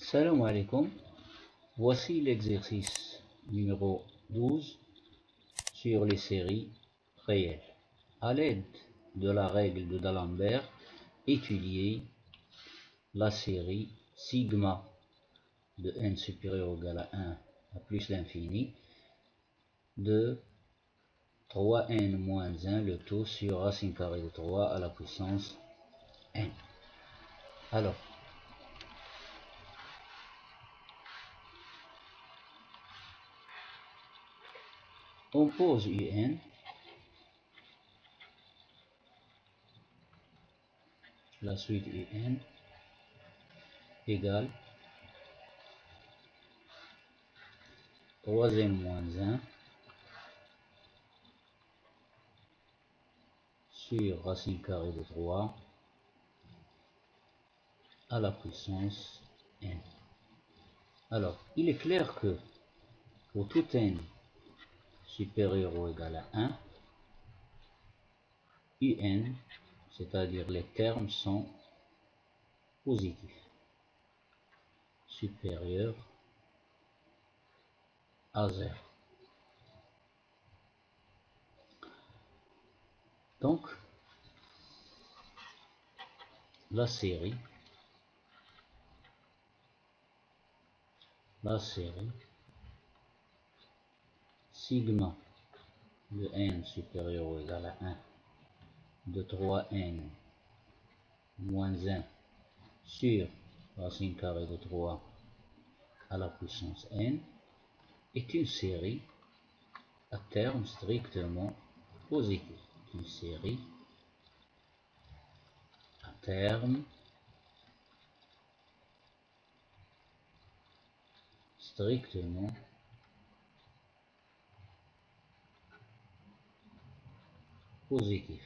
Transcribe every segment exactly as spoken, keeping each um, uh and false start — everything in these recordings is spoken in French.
Salam alaikum. Voici l'exercice numéro douze sur les séries réelles. À l'aide de la règle de D'Alembert, étudiez la série sigma de n supérieur ou égal à un à plus l'infini de trois n moins un le tout sur racine carrée de trois à la puissance n. Alors, on pose un, la suite un égale trois n moins un sur racine carrée de trois à la puissance n. Alors, il est clair que pour tout n supérieur ou égal à un, un, c'est-à-dire les termes sont positifs, supérieurs à zéro. Donc, la série, la série sigma de n supérieur ou égal à un de trois n moins un sur racine carrée de trois à la puissance n est une série à terme strictement positif. Une série à terme strictement positif.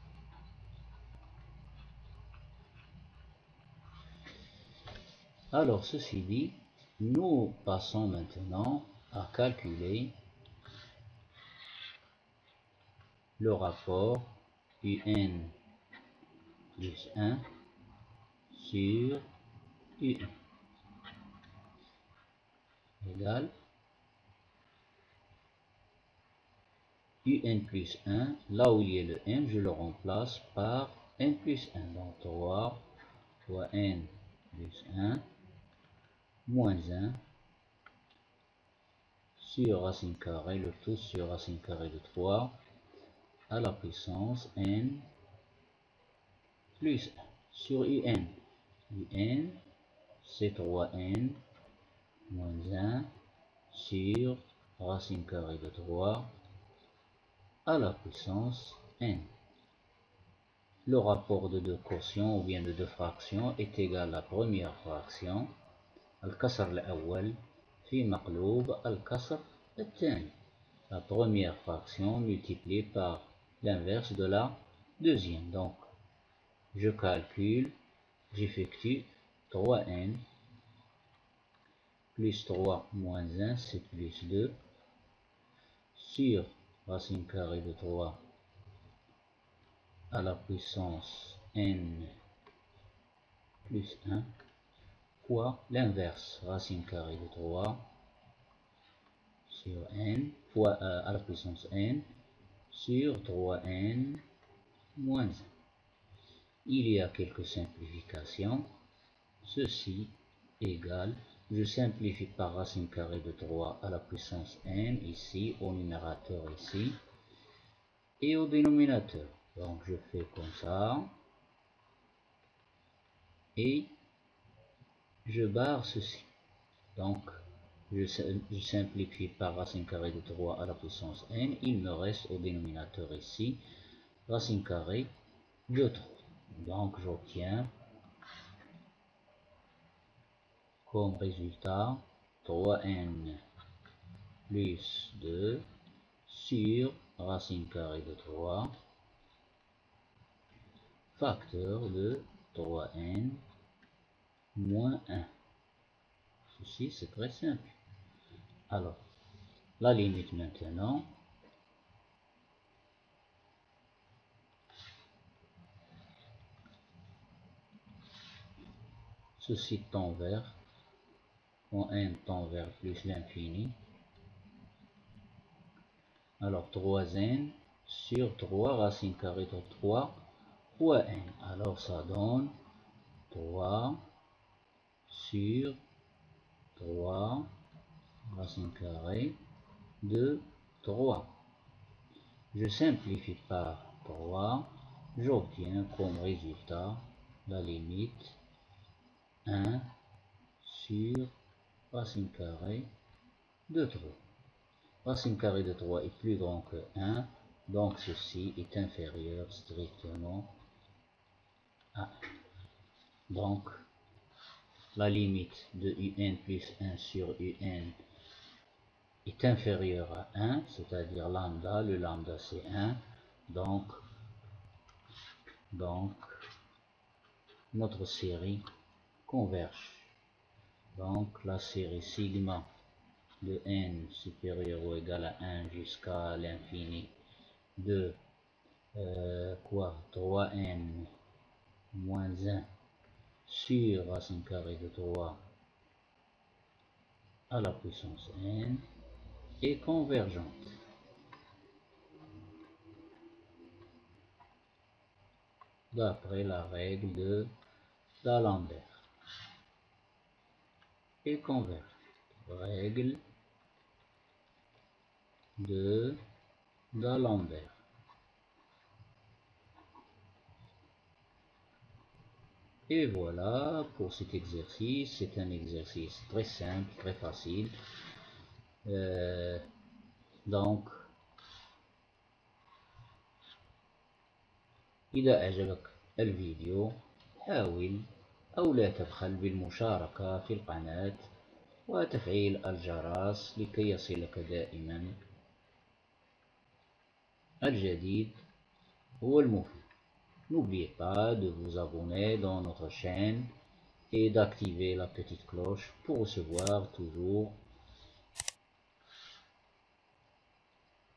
Alors, ceci dit, nous passons maintenant à calculer le rapport un plus un sur un égale un plus un, là où il y a le n, je le remplace par n plus un, donc trois fois n plus un moins un sur racine carrée, le tout sur racine carrée de trois à la puissance n plus un sur un. un, c'est trois n moins un sur racine carrée de trois à la puissance n. Le rapport de deux quotients ou bien de deux fractions est égal à la première fraction الكسر الأول في مقلوب الكسر الثاني. La première fraction multipliée par l'inverse de la deuxième. Donc, je calcule, j'effectue trois n plus trois moins un, c'est plus deux, sur racine carrée de trois à la puissance n plus un, fois l'inverse, racine carrée de trois sur n, fois euh, à la puissance n, sur trois n moins un. Il y a quelques simplifications. Ceci égale, je simplifie par racine carrée de trois à la puissance n, ici, au numérateur ici, et au dénominateur. Donc je fais comme ça, et je barre ceci. Donc, je, je simplifie par racine carrée de trois à la puissance n, il me reste au dénominateur ici, racine carrée de trois. Donc j'obtiens comme résultat trois n plus deux sur racine carrée de trois, facteur de trois n moins un. Ceci, c'est très simple. Alors, la limite maintenant. Ceci tend vers quand n tend vers plus l'infini. Alors trois n sur trois racine carrée de trois fois n. Alors ça donne trois sur trois racine carrée de trois. Je simplifie par trois. J'obtiens comme résultat la limite un sur racine carrée de trois. Racine carrée de trois est plus grand que un, donc ceci est inférieur strictement à un. Donc, la limite de un plus un sur un est inférieure à un, c'est-à-dire lambda, le lambda c'est un, donc, donc notre série converge. Donc la série sigma de n supérieur ou égal à un jusqu'à l'infini de euh, quoi trois n moins un sur racine carrée de trois à la puissance n est convergente. D'après la règle de D'Alembert. Et convergente. Règle de D'Alembert. Et voilà pour cet exercice. C'est un exercice très simple, très facile. Euh, donc, إذا أعجبك الفيديو حاول أو لا تبخل بالمشاركة في القناة وتفعيل الجرس لكي يصلك دائما الجديد هو المفيد. N'oubliez pas de vous abonner dans notre chaîne et d'activer la petite cloche pour recevoir toujours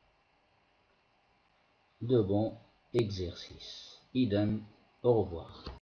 de bons exercices. Idem, au revoir.